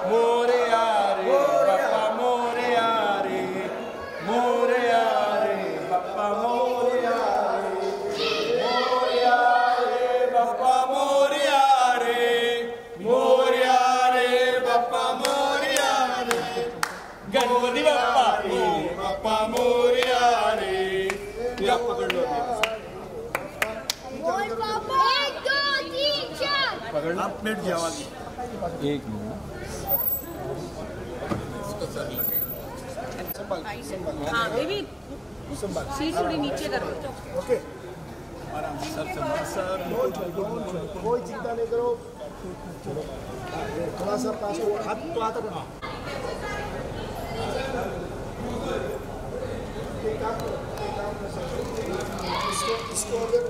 मोरया रे बाप्पा मोरया रे, मोरया रे बाप्पा मोरया रे, मोरया रे बाप्पा मोरया रे, मोरया रे बाप्पा मोरया रे, गणपति बाप्पा रे बाप्पा मोरया रे। आप पकड़ लो, पकड़ लो, प्लेट जाओ आगे। एक मिनट, हाँ बेबी सीट थोड़ी नीचे करो। ओके आराम से सर संभाल सर, कोई चिंता नहीं करो। थोड़ा सा पास हो, हाथ तो आता है। इसको अगर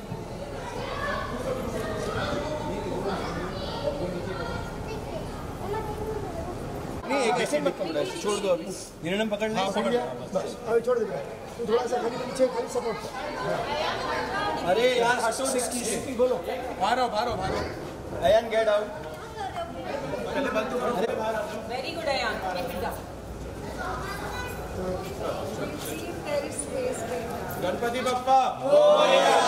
नहीं एक ऐसे मत पकड़ो, छोड़ दो अभी। निर्णय पकड़ ले, पकड़ लो। अभी छोड़ दे, तू थोड़ा सा खाली पीछे खाली सपोर्ट। अरे यार हटो इसकी, बोलो बाहर आओ, बाहर आओ, बाहर आओ। Ayaan get out. पहले बंद तो करो। Very good Ayaan. Ganpati Bappa Morya.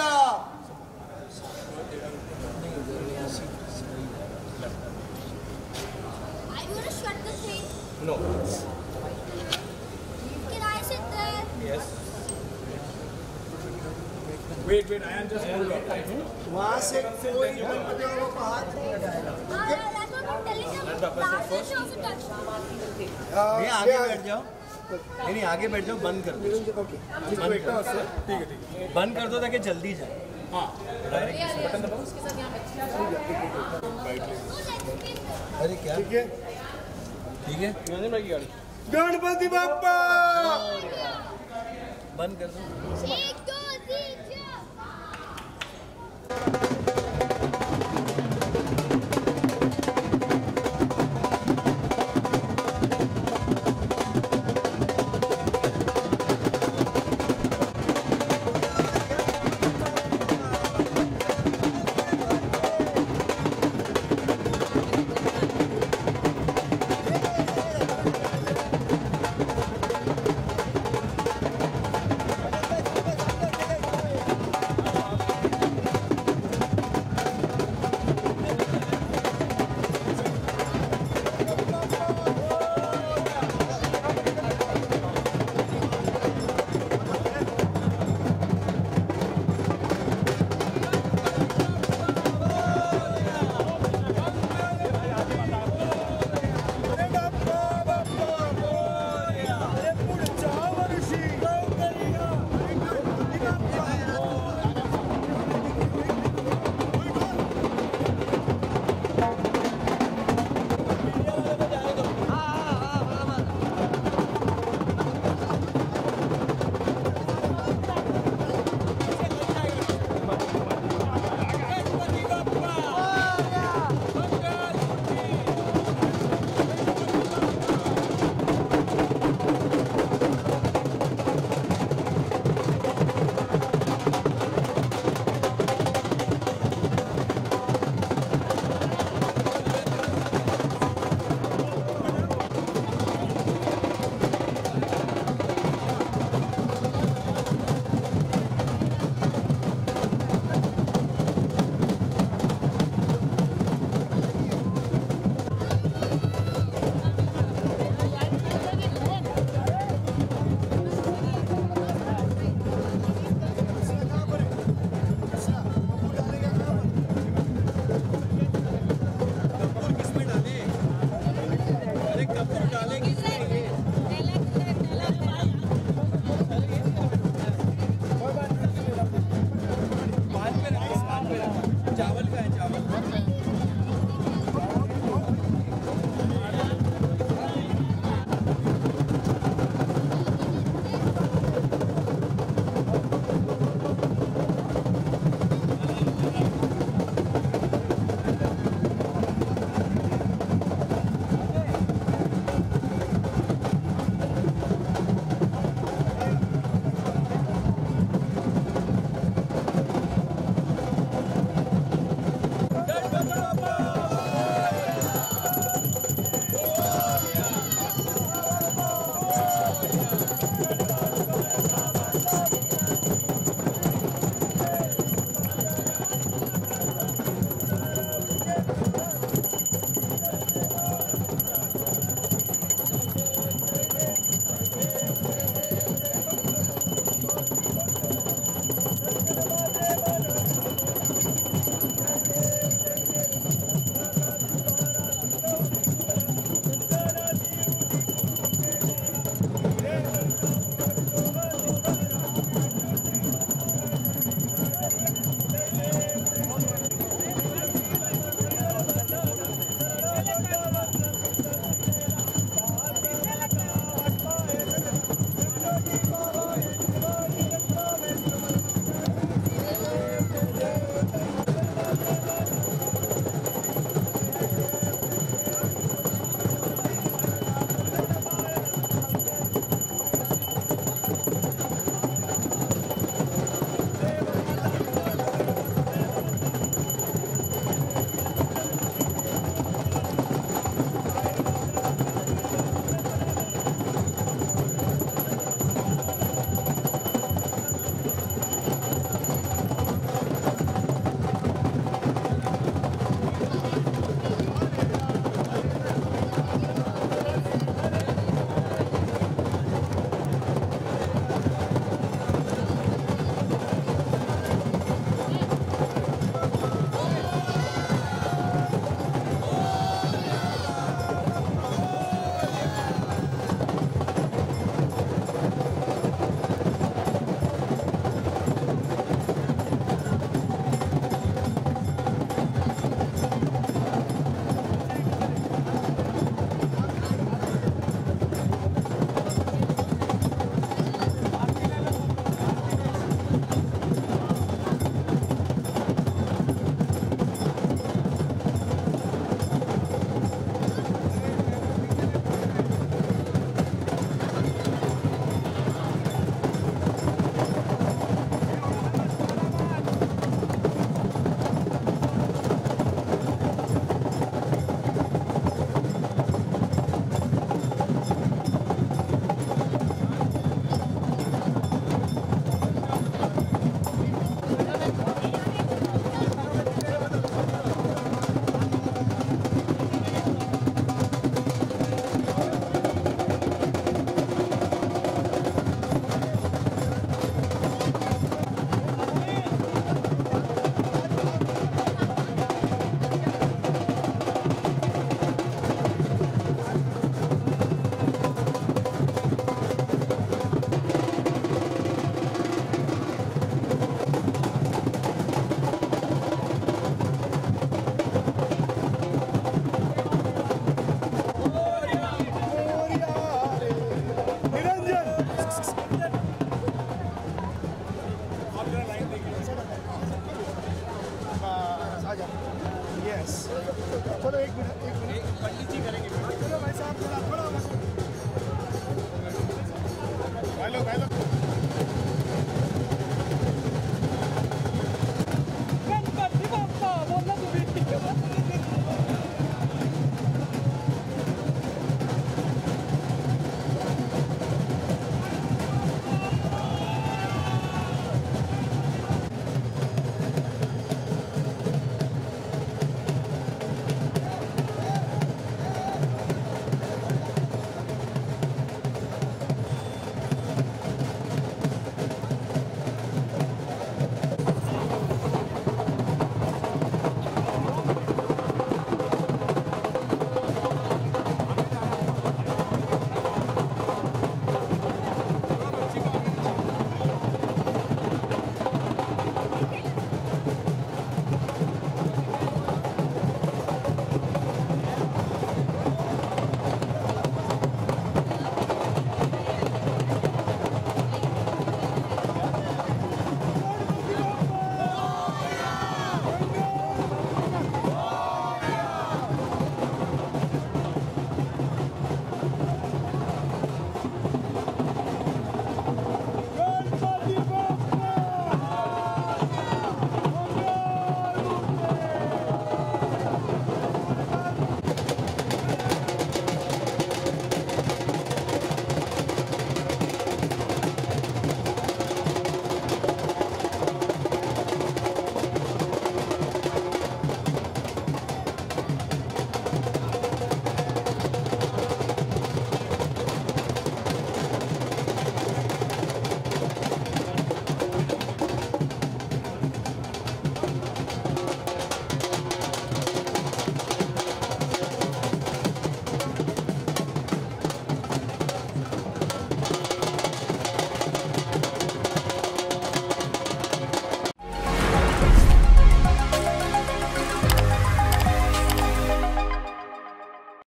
No. Can I sit there? Yes. Wait, Ayan, just hold on. वहाँ से कोई गणपति बाबा का हाथ नहीं हटाएगा। That's what I'm telling you. Last time she also touched. नहीं आगे बैठ जाओ, नहीं आगे बैठ जाओ, बंद कर दो। ओके ठीक है, ठीक है, बंद कर दो ताकि जल्दी जाए। हाँ डायरेक्ट बटन दबाओ। अरे क्या ठीक है ठीक है, गणपति बाप्पा बंद कर दो।